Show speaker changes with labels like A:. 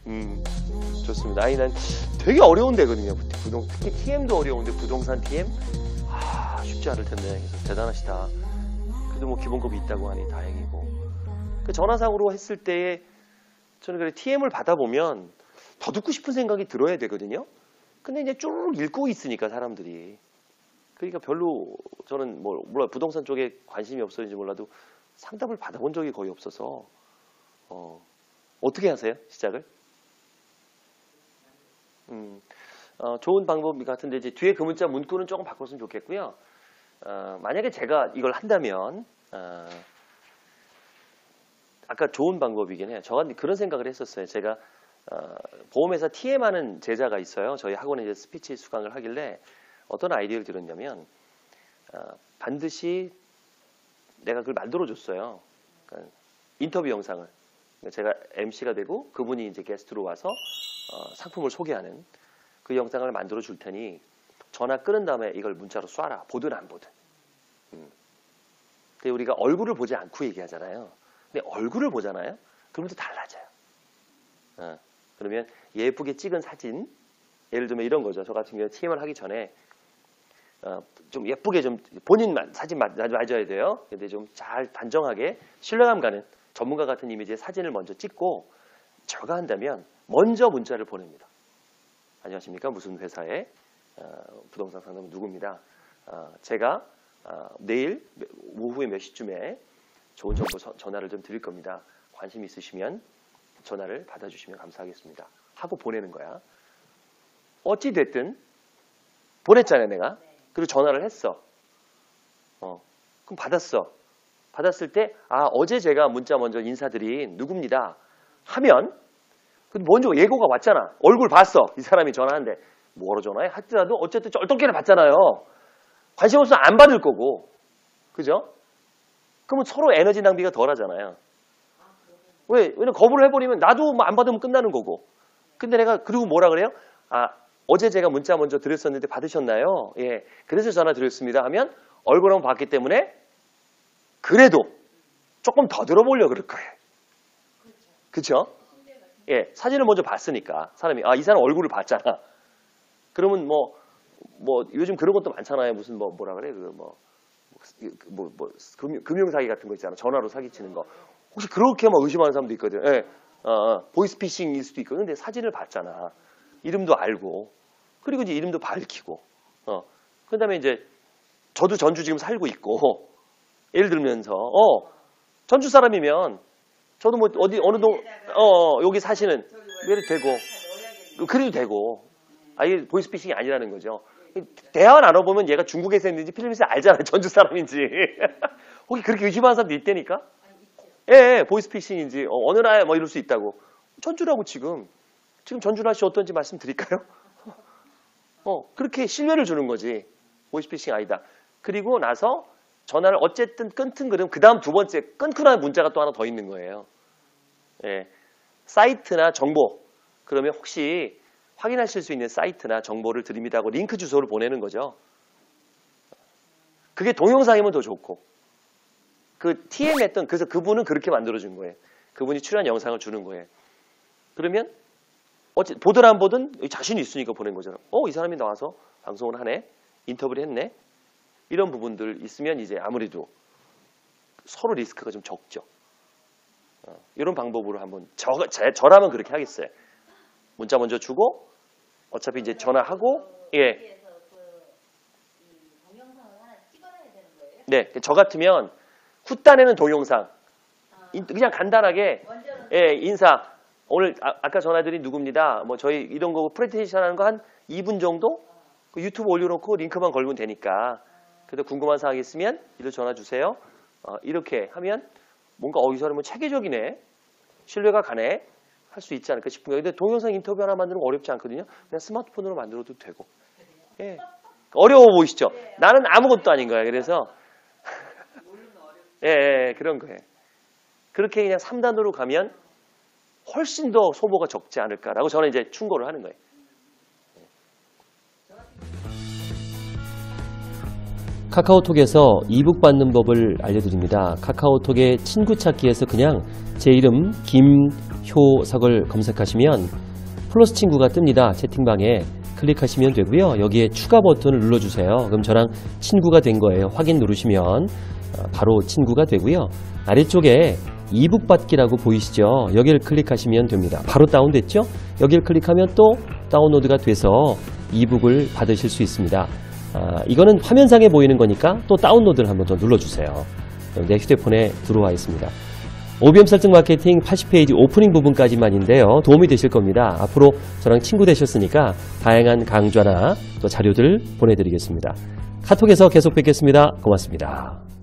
A: 좋습니다. 아니, 난 되게 어려운 데거든요. 특히 TM도 어려운데 부동산 TM? 쉽지 않을 텐데. 그래서 대단하시다. 그래도 뭐 기본급이 있다고 하니 다행이고. 그 전화상으로 했을 때에 저는 그래 TM을 받아보면 더 듣고 싶은 생각이 들어야 되거든요. 근데 이제 쭉 읽고 있으니까 사람들이. 그러니까 별로 저는 물론 부동산 쪽에 관심이 없었는지 몰라도 상담을 받아본 적이 거의 없어서 어떻게 하세요? 시작을? 좋은 방법 같은데 이제 뒤에 그 문구는 조금 바꿨으면 좋겠고요. 만약에 제가 이걸 한다면 아까 좋은 방법이긴 해요. 저는 그런 생각을 했었어요. 제가 보험회사 TM하는 제자가 있어요. 저희 학원에 이제 스피치 수강을 하길래 어떤 아이디어를 들었냐면 반드시 내가 그걸 만들어줬어요. 그러니까 인터뷰 영상을. 제가 MC가 되고 그분이 이제 게스트로 와서 상품을 소개하는 그 영상을 만들어 줄 테니 전화 끊은 다음에 이걸 문자로 쏴라. 보든 안 보든. 근데 우리가 얼굴을 보지 않고 얘기하잖아요. 근데 얼굴을 보잖아요. 그러면 또 달라져요. 그러면 예쁘게 찍은 사진, 예를 들면 이런 거죠. 저 같은 경우에 TM을 하기 전에 좀 예쁘게 좀 본인만 사진 맞아야 돼요. 근데 좀 잘 단정하게 신뢰감 가는 전문가 같은 이미지의 사진을 먼저 찍고 제가 한다면 먼저 문자를 보냅니다. 안녕하십니까? 무슨 회사의 부동산 상담은 누구입니다. 제가 내일 오후에 몇 시쯤에 좋은 정보 전화를 좀 드릴 겁니다. 관심 있으시면 전화를 받아주시면 감사하겠습니다. 하고 보내는 거야. 어찌 됐든 보냈잖아요, 내가. 그리고 전화를 했어. 그럼 받았어. 받았을 때 어제 제가 문자 먼저 인사드린 누굽니다. 하면 먼저 예고가 왔잖아. 얼굴 봤어. 이 사람이 전화하는데 뭐로 전화해? 하더라도 어쨌든 쩔떡깨를 받잖아요. 관심 없으면 안 받을 거고. 그죠? 그러면 서로 에너지 낭비가 덜 하잖아요. 왜냐면 거부를 해버리면 나도 안 받으면 끝나는 거고. 근데 내가 그리고 뭐라 그래요? 어제 제가 문자 먼저 드렸었는데 받으셨나요? 예. 그래서 전화 드렸습니다 하면 얼굴 한번 봤기 때문에 그래도 조금 더 들어보려고 그럴 거예요. 그렇죠? 예. 사진을 먼저 봤으니까 사람이 이 사람 얼굴을 봤잖아. 그러면 요즘 그런 것도 많잖아요. 무슨 뭐라 그래? 금융 사기 같은 거 있잖아. 전화로 사기치는 거. 혹시 그렇게 의심하는 사람도 있거든. 예. 보이스피싱일 수도 있거든. 근데 사진을 봤잖아. 이름도 알고. 그리고 이제 이름도 밝히고. 그 다음에 이제 저도 전주 지금 살고 있고. 예를 들면서 전주 사람이면 저도 어느 동 여기 사시는 그래도 되고. 그래도 되고. 이게 보이스피싱이 아니라는 거죠. 대화 나눠보면 얘가 중국에서 있는지 필리핀에서 알잖아요. 전주 사람인지. 혹시 그렇게 의심하는 사람도 있다니까? 예, 보이스피싱인지 어느 나라에 이럴 수 있다고. 전주라고 지금 전주 날씨 어떤지 말씀드릴까요? 그렇게 신뢰를 주는 거지. 보이스피싱 아니다. 그리고 나서 전화를 어쨌든 끊든 그러면 그 다음 두 번째 끊고 나면 문자가 또 하나 더 있는 거예요. 예, 사이트나 정보. 그러면 혹시 확인하실 수 있는 사이트나 정보를 드립니다 하고 링크 주소를 보내는 거죠. 그게 동영상이면 더 좋고. 그 TM 했던, 그래서 그분은 그렇게 만들어준 거예요. 그분이 출연 영상을 주는 거예요. 그러면 보든 안 보든 자신이 있으니까 보낸 거잖아. 이 사람이 나와서 방송을 하네. 인터뷰를 했네. 이런 부분들 있으면 이제 아무래도 서로 리스크가 좀 적죠. 이런 방법으로 한번 저라면 그렇게 하겠어요. 문자 먼저 주고 어차피 이제 전화하고 예. 네, 저 같으면 후단에는 동영상 그냥 간단하게 예, 인사 오늘 아까 전화드린 누굽니다. 저희 이런 거 프레젠테이션 하는 거 한 2분 정도 그 유튜브 올려놓고 링크만 걸면 되니까 그래도 궁금한 사항이 있으면 이로 전화 주세요. 이렇게 하면 뭔가 이 사람은 체계적이네. 신뢰가 가네. 할 수 있지 않을까 싶은 거예요. 근데 동영상 인터뷰 하나 만드는 거 어렵지 않거든요. 그냥 스마트폰으로 만들어도 되고. 예. 어려워 보이시죠? 나는 아무것도 아닌 거야. 그래서 예, 그런 거예요. 그렇게 그냥 3단으로 가면 훨씬 더 소모가 적지 않을까라고 저는 이제 충고를 하는 거예요.
B: 카카오톡에서 이북 받는 법을 알려드립니다. 카카오톡의 친구 찾기에서 그냥 제 이름 효석을 검색하시면 플러스 친구가 뜹니다. 채팅방에 클릭하시면 되고요. 여기에 추가 버튼을 눌러주세요. 그럼 저랑 친구가 된 거예요. 확인 누르시면 바로 친구가 되고요. 아래쪽에 이북 받기라고 보이시죠? 여기를 클릭하시면 됩니다. 바로 다운됐죠? 여기를 클릭하면 또 다운로드가 돼서 이북을 받으실 수 있습니다. 이거는 화면상에 보이는 거니까 또 다운로드를 한번 더 눌러주세요. 내 휴대폰에 들어와 있습니다. OBM 설정 마케팅 80페이지 오프닝 부분까지만인데요. 도움이 되실 겁니다. 앞으로 저랑 친구 되셨으니까 다양한 강좌나 또 자료들 보내드리겠습니다. 카톡에서 계속 뵙겠습니다. 고맙습니다.